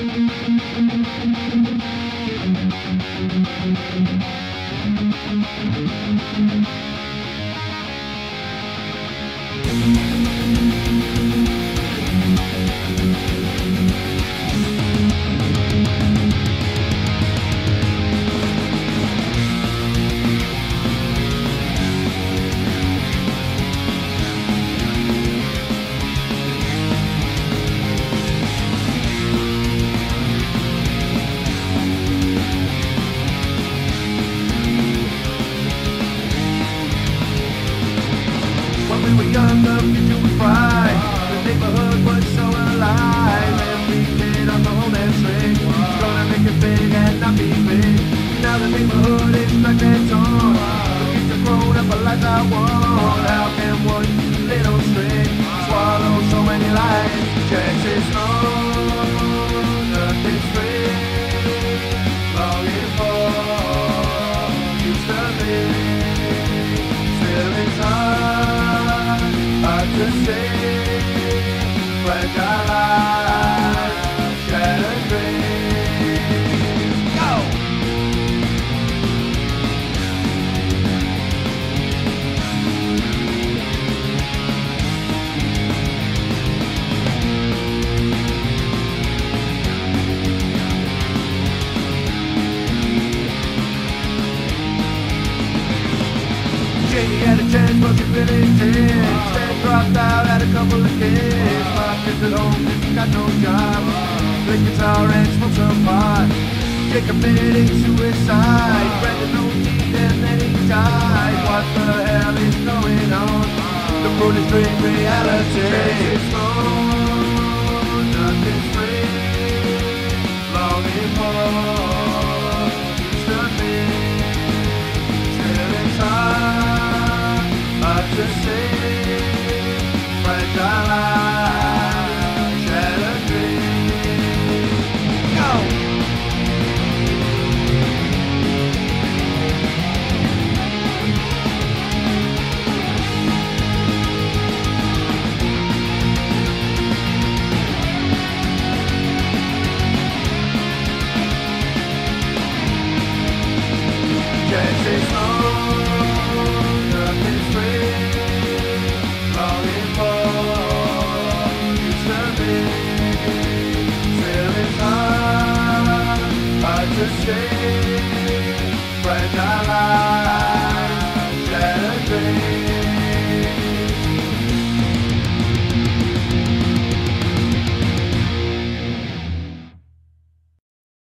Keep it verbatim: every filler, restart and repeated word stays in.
We were young, the future was bright. The neighborhood was so alive. Every kid on the whole damn string was gonna make it big and not be big. Now the neighborhood is like that torn. The kids are grown up like I want. How can one little string swallow so many lives? Chances long, nothing's free. Longing for used to be. Still it's hard to say, fragile life, shattered dreams. Go! Jamie had a chance, but she really did. Dropped out, had a couple of kids. My kids at home, got no job. Play guitar and smoke some pot. Jake committed suicide. Brandon no need and then he died. What the hell is going on? The road is dream reality.